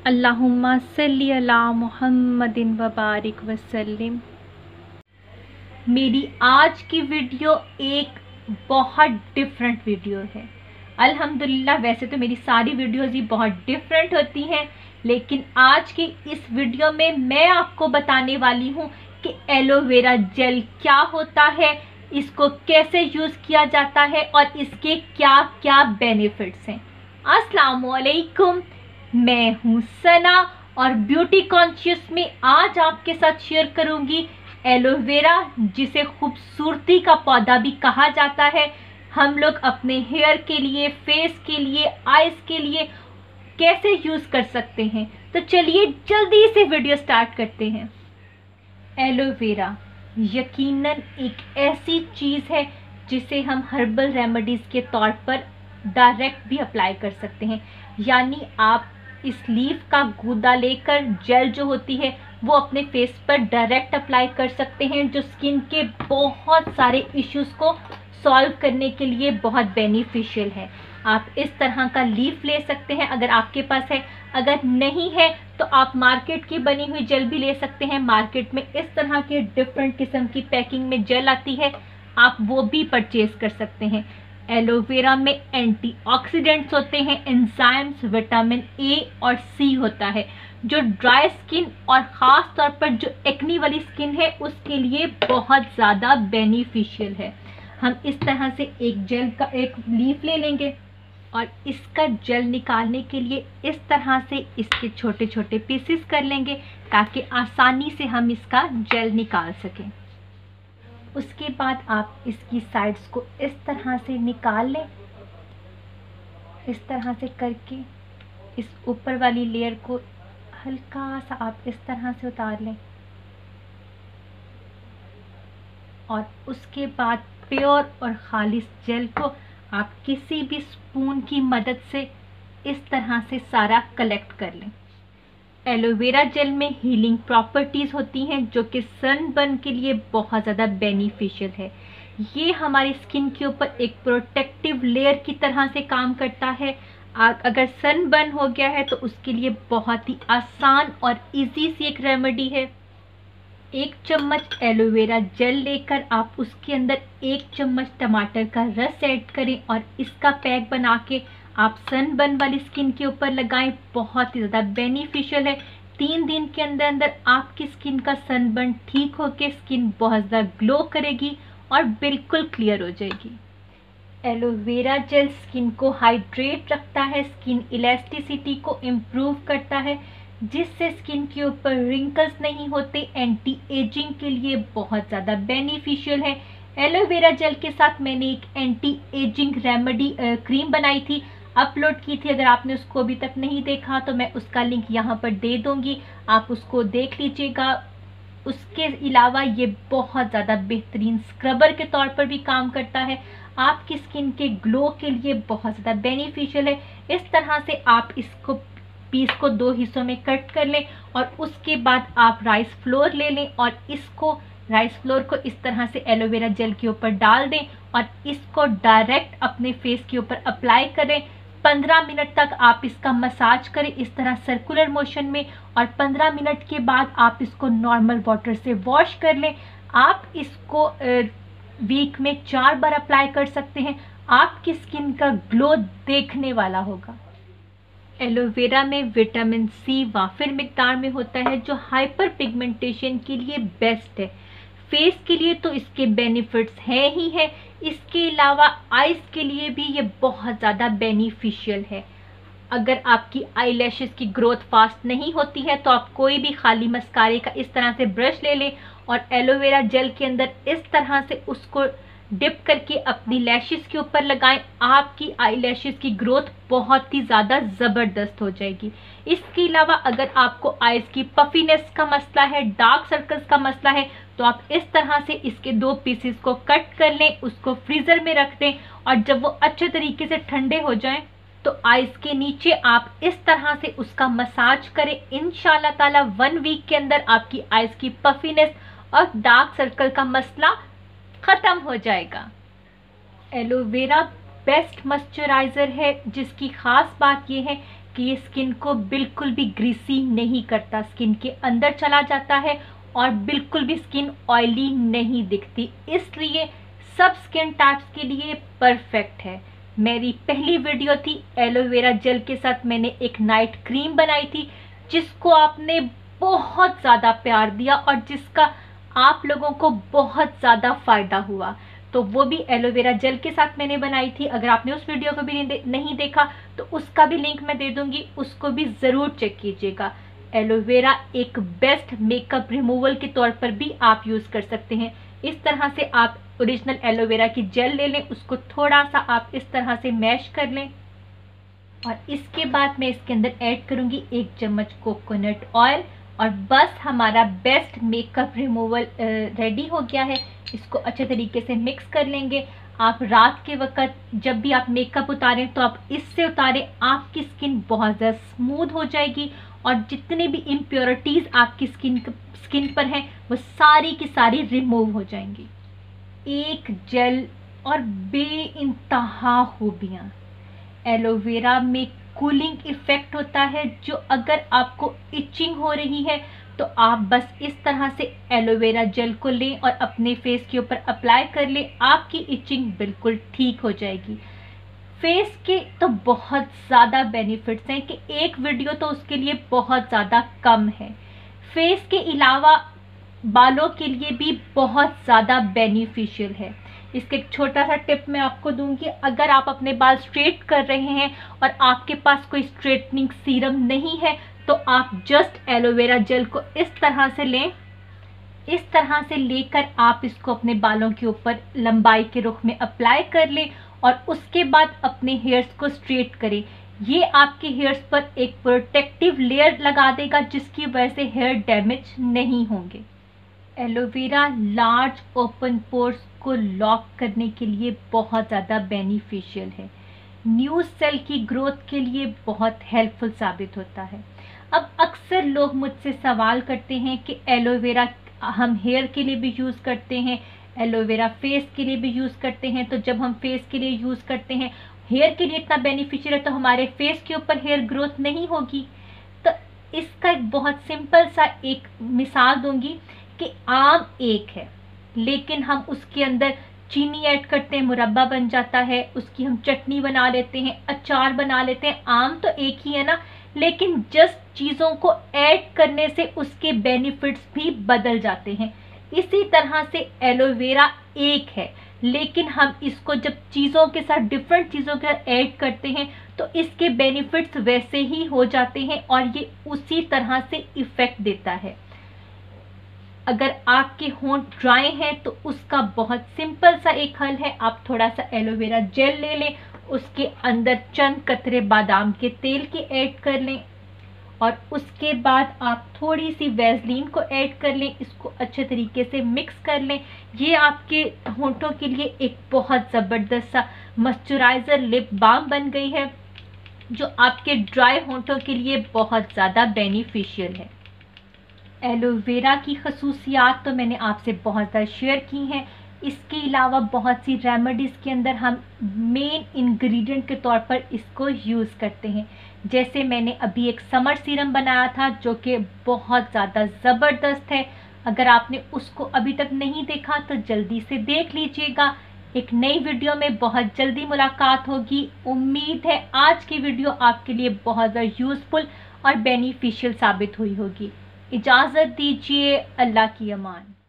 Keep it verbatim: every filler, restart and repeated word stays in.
अल्लाहुम्मा सल्ली अला मुहम्मदिन व बारिक वसल्लिम। मेरी आज की वीडियो एक बहुत डिफरेंट वीडियो है। अल्हम्दुलिल्लाह, वैसे तो मेरी सारी वीडियोज़ ही बहुत डिफरेंट होती हैं, लेकिन आज की इस वीडियो में मैं आपको बताने वाली हूँ कि एलोवेरा जेल क्या होता है, इसको कैसे यूज़ किया जाता है और इसके क्या क्या बेनिफिट्स हैं। अस्सलाम वालेकुम, मैं हूँ सना और ब्यूटी कॉन्शियस में आज आपके साथ शेयर करूँगी एलोवेरा, जिसे खूबसूरती का पौधा भी कहा जाता है। हम लोग अपने हेयर के लिए, फेस के लिए, आईज के लिए कैसे यूज़ कर सकते हैं। तो चलिए जल्दी से वीडियो स्टार्ट करते हैं। एलोवेरा यकीनन एक ऐसी चीज़ है जिसे हम हर्बल रेमेडीज़ के तौर पर डायरेक्ट भी अप्लाई कर सकते हैं। यानी आप इस लीफ का गूदा लेकर जेल जो होती है वो अपने फेस पर डायरेक्ट अप्लाई कर सकते हैं, जो स्किन के बहुत सारे इश्यूज़ को सॉल्व करने के लिए बहुत बेनिफिशियल है। आप इस तरह का लीफ ले सकते हैं अगर आपके पास है, अगर नहीं है तो आप मार्केट की बनी हुई जेल भी ले सकते हैं। मार्केट में इस तरह के डिफरेंट किस्म की पैकिंग में जेल आती है, आप वो भी परचेज कर सकते हैं। एलोवेरा में एंटीऑक्सीडेंट्स होते हैं, एंजाइम्स, विटामिन ए और सी होता है, जो ड्राई स्किन और ख़ास तौर पर जो एक्नी वाली स्किन है उसके लिए बहुत ज़्यादा बेनिफिशियल है। हम इस तरह से एक जेल का एक लीफ ले लेंगे और इसका जेल निकालने के लिए इस तरह से इसके छोटे छोटे पीसेस कर लेंगे ताकि आसानी से हम इसका जेल निकाल सकें। उसके बाद आप इसकी साइड्स को इस तरह से निकाल लें। इस तरह से करके इस ऊपर वाली लेयर को हल्का सा आप इस तरह से उतार लें और उसके बाद प्योर और खालिस जेल को आप किसी भी स्पून की मदद से इस तरह से सारा कलेक्ट कर लें। एलोवेरा जेल में हीलिंग प्रॉपर्टीज़ होती हैं जो कि सनबर्न के लिए बहुत ज़्यादा बेनिफिशियल है। ये हमारी स्किन के ऊपर एक प्रोटेक्टिव लेयर की तरह से काम करता है। अगर सनबर्न हो गया है तो उसके लिए बहुत ही आसान और इजी सी एक रेमेडी है। एक चम्मच एलोवेरा जेल लेकर आप उसके अंदर एक चम्मच टमाटर का रस ऐड करें और इसका पैक बना के आप सनबर्न वाली स्किन के ऊपर लगाएं। बहुत ही ज़्यादा बेनिफिशियल है। तीन दिन के अंदर अंदर आपकी स्किन का सनबर्न ठीक होकर स्किन बहुत ज़्यादा ग्लो करेगी और बिल्कुल क्लियर हो जाएगी। एलोवेरा जेल स्किन को हाइड्रेट रखता है, स्किन इलास्टिसिटी को इम्प्रूव करता है, जिससे स्किन के ऊपर रिंकल्स नहीं होते। एंटी एजिंग के लिए बहुत ज़्यादा बेनिफिशियल है। एलोवेरा जेल के साथ मैंने एक एंटी एजिंग रेमेडी क्रीम बनाई थी, अपलोड की थी। अगर आपने उसको अभी तक नहीं देखा तो मैं उसका लिंक यहाँ पर दे दूँगी, आप उसको देख लीजिएगा। उसके अलावा ये बहुत ज़्यादा बेहतरीन स्क्रबर के तौर पर भी काम करता है, आपकी स्किन के ग्लो के लिए बहुत ज़्यादा बेनिफिशियल है। इस तरह से आप इसको पीस को दो हिस्सों में कट कर लें और उसके बाद आप राइस फ्लोर ले लें और इसको राइस फ्लोर को इस तरह से एलोवेरा जेल के ऊपर डाल दें और इसको डायरेक्ट अपने फेस के ऊपर अप्लाई करें। पंद्रह मिनट तक आप इसका मसाज करें इस तरह सर्कुलर मोशन में और पंद्रह मिनट के बाद आप इसको नॉर्मल वाटर से वॉश कर लें। आप इसको वीक में चार बार अप्लाई कर सकते हैं। आपकी स्किन का ग्लो देखने वाला होगा। एलोवेरा में विटामिन सी वाफिर मिकदार में होता है, जो हाइपर पिगमेंटेशन के लिए बेस्ट है। फेस के लिए तो इसके बेनिफिट्स हैं ही हैं, इसके अलावा आईज के लिए भी ये बहुत ज़्यादा बेनिफिशियल है। अगर आपकी आई लैशेज़ की ग्रोथ फास्ट नहीं होती है तो आप कोई भी खाली मस्कारे का इस तरह से ब्रश ले लें और एलोवेरा जेल के अंदर इस तरह से उसको डिप करके अपनी लैशेज़ के ऊपर लगाएं। आपकी आई लैशेज़ की ग्रोथ बहुत ही ज़्यादा ज़बरदस्त हो जाएगी। इसके अलावा अगर आपको आईज की पफीनेस का मसला है, डार्क सर्कल्स का मसला है, तो आप इस तरह से इसके दो पीसेस को कट कर लें, उसको फ्रीज़र में रख दें और जब वो अच्छे तरीके से ठंडे हो जाएं तो आईज के नीचे आप इस तरह से उसका मसाज करें। इंशाल्लाह ताला वन वीक के अंदर आपकी आईज की पफीनेस और डार्क सर्कल का मसला ख़त्म हो जाएगा। एलोवेरा बेस्ट मॉइस्चराइज़र है, जिसकी ख़ास बात यह है आपकी स्किन को बिल्कुल भी ग्रीसी नहीं करता, स्किन के अंदर चला जाता है और बिल्कुल भी स्किन ऑयली नहीं दिखती, इसलिए सब स्किन टाइप्स के लिए परफेक्ट है। मेरी पहली वीडियो थी एलोवेरा जेल के साथ, मैंने एक नाइट क्रीम बनाई थी जिसको आपने बहुत ज़्यादा प्यार दिया और जिसका आप लोगों को बहुत ज़्यादा फ़ायदा हुआ, तो वो भी एलोवेरा जेल के साथ मैंने बनाई थी। अगर आपने उस वीडियो को भी नहीं, दे, नहीं देखा तो उसका भी लिंक मैं दे दूंगी, उसको भी ज़रूर चेक कीजिएगा। एलोवेरा एक बेस्ट मेकअप रिमूवल के तौर पर भी आप यूज़ कर सकते हैं। इस तरह से आप ओरिजिनल एलोवेरा की जेल ले लें, उसको थोड़ा सा आप इस तरह से मैश कर लें और इसके बाद मैं इसके अंदर ऐड करूंगी एक चम्मच कोकोनट ऑयल और बस हमारा बेस्ट मेकअप रिमूवल रेडी हो गया है। इसको अच्छे तरीके से मिक्स कर लेंगे। आप रात के वक्त जब भी आप मेकअप उतारें तो आप इससे उतारें, आपकी स्किन बहुत ज़्यादा स्मूथ हो जाएगी और जितने भी इम्प्योरिटीज़ आपकी स्किन स्किन पर हैं वो सारी की सारी रिमूव हो जाएंगी। एक जेल और बेइंतहा खूबियाँ। एलोवेरा में कूलिंग इफेक्ट होता है, जो अगर आपको इचिंग हो रही है तो आप बस इस तरह से एलोवेरा जेल को लें और अपने फेस के ऊपर अप्लाई कर लें, आपकी इचिंग बिल्कुल ठीक हो जाएगी। फेस के तो बहुत ज़्यादा बेनिफिट्स हैं कि एक वीडियो तो उसके लिए बहुत ज़्यादा कम है। फेस के अलावा बालों के लिए भी बहुत ज़्यादा बेनिफिशियल है। इसके एक छोटा सा टिप मैं आपको दूंगी, अगर आप अपने बाल स्ट्रेट कर रहे हैं और आपके पास कोई स्ट्रेटनिंग सीरम नहीं है तो आप जस्ट एलोवेरा जेल को इस तरह से लें, इस तरह से लेकर आप इसको अपने बालों के ऊपर लंबाई के रुख में अप्लाई कर लें और उसके बाद अपने हेयर्स को स्ट्रेट करें। ये आपके हेयर्स पर एक प्रोटेक्टिव लेयर लगा देगा जिसकी वजह से हेयर डैमेज नहीं होंगे। एलोवेरा लार्ज ओपन पोर्स को लॉक करने के लिए बहुत ज़्यादा बेनिफिशियल है, न्यू सेल की ग्रोथ के लिए बहुत हेल्पफुल साबित होता है। अब अक्सर लोग मुझसे सवाल करते हैं कि एलोवेरा हम हेयर के लिए भी यूज़ करते हैं, एलोवेरा फेस के लिए भी यूज़ करते हैं, तो जब हम फेस के लिए यूज़ करते हैं, हेयर के लिए इतना बेनिफिशियल है, तो हमारे फेस के ऊपर हेयर ग्रोथ नहीं होगी। तो इसका एक बहुत सिंपल सा एक मिसाल दूंगी कि आम एक है लेकिन हम उसके अंदर चीनी ऐड करते हैं, मुरब्बा बन जाता है, उसकी हम चटनी बना लेते हैं, अचार बना लेते हैं। आम तो एक ही है ना, लेकिन जस्ट चीज़ों को ऐड करने से उसके बेनिफिट्स भी बदल जाते हैं। इसी तरह से एलोवेरा एक है लेकिन हम इसको जब चीज़ों के साथ डिफरेंट चीज़ों के साथ ऐड करते हैं तो इसके बेनिफिट्स वैसे ही हो जाते हैं और ये उसी तरह से इफ़ेक्ट देता है। अगर आपके होंठ ड्राई हैं तो उसका बहुत सिंपल सा एक हल है, आप थोड़ा सा एलोवेरा जेल ले लें, उसके अंदर चंद कतरे बादाम के तेल के ऐड कर लें और उसके बाद आप थोड़ी सी वैसलीन को ऐड कर लें, इसको अच्छे तरीके से मिक्स कर लें। ये आपके होंठों के लिए एक बहुत ज़बरदस्त सा मॉइस्चराइज़र लिप बाम बन गई है जो आपके ड्राई होंठों के लिए बहुत ज़्यादा बेनिफिशियल है। एलोवेरा की खसूसियात तो मैंने आपसे बहुत ज़्यादा शेयर की हैं। इसके अलावा बहुत सी रेमेडीज़ के अंदर हम मेन इंग्रेडिएंट के तौर पर इसको यूज़ करते हैं। जैसे मैंने अभी एक समर सीरम बनाया था जो कि बहुत ज़्यादा ज़बरदस्त है, अगर आपने उसको अभी तक नहीं देखा तो जल्दी से देख लीजिएगा। एक नई वीडियो में बहुत जल्दी मुलाकात होगी। उम्मीद है आज की वीडियो आपके लिए बहुत ज़्यादा यूज़फुल और बेनिफिशियल साबित हुई होगी। इजाज़त दीजिए, अल्लाह की अमान।